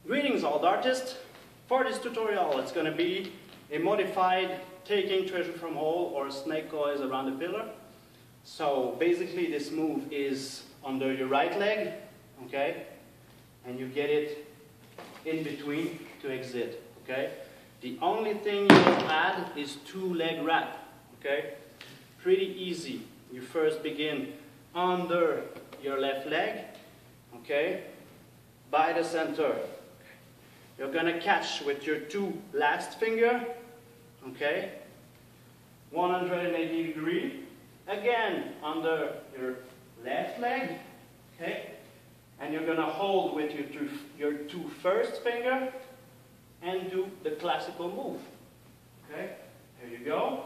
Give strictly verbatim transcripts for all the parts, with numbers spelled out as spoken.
Greetings all dartists. For this tutorial it's going to be a modified taking treasure from hole or snake eyes around the pillar. So basically this move is under your right leg, okay, and you get it in between to exit, okay. The only thing you will add is two leg wrap, okay. Pretty easy. You first begin under your left leg, okay, by the center. You're gonna catch with your two last finger, okay, one hundred eighty degree, again under your left leg, okay, and you're gonna hold with your two, your two first finger and do the classical move, okay. Here you go.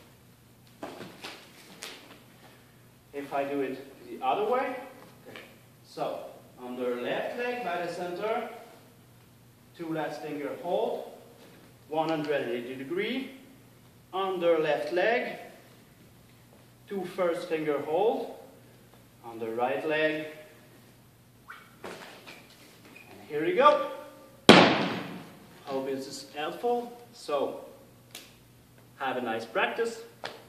If I do it the other way, okay. So under left leg by the center, two last finger hold, one hundred eighty degree, under left leg, two first finger hold, on the right leg, and here you go. Hope this is helpful. So have a nice practice.